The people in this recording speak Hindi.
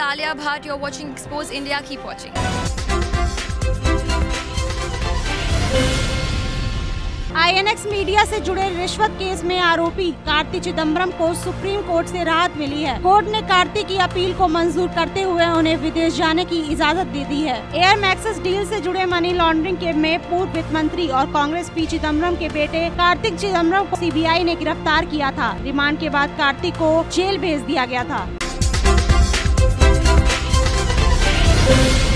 Alia Bhatt. You're watching Expose India. Keep watching. INX media से जुड़े रिश्वत केस में आरोपी कार्ति चिदम्बरम को सुप्रीम कोर्ट से राहत मिली है। कोर्ट ने कार्ति की अपील को मंजूर करते हुए उन्हें विदेश जाने की इजाजत दे दी है। एयर मैक्सिस डील से जुड़े मनी लॉन्ड्रिंग के में पूर्व वित्त मंत्री और कांग्रेस पी चिदम्बरम के बेटे कार्तिक चिदम्बरम को CBI ने गिरफ्तार किया था। रिमांड के बाद कार्तिक को जेल भेज दिया गया था।